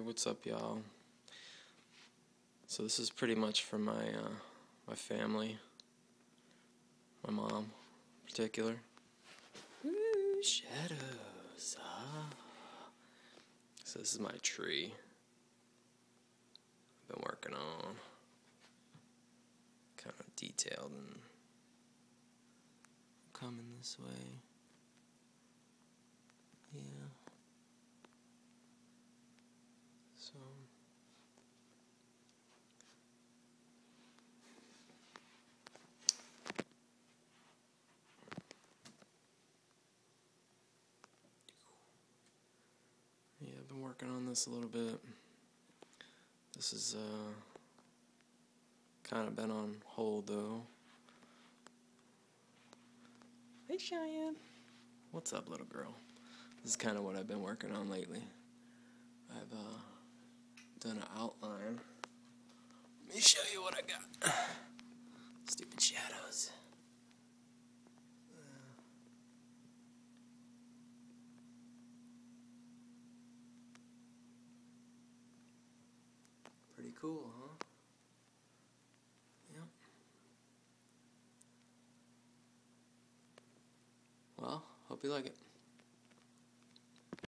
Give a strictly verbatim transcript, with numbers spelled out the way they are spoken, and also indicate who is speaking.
Speaker 1: what's up, y'all? So this is pretty much for my uh, my family, my mom in particular. Ooh, shadows. Ah. So this is my tree I've been working on, kind of detailed and coming this way. Yeah. So. Yeah, I've been working on this a little bit. This is uh, kind of been on hold though. Hey Cheyenne. What's up, little girl? This is kind of what I've been working on lately. I've uh, done an outline. Let me show you what I got. Stupid shadows. Pretty cool, huh? Yep. Well, hope you like it.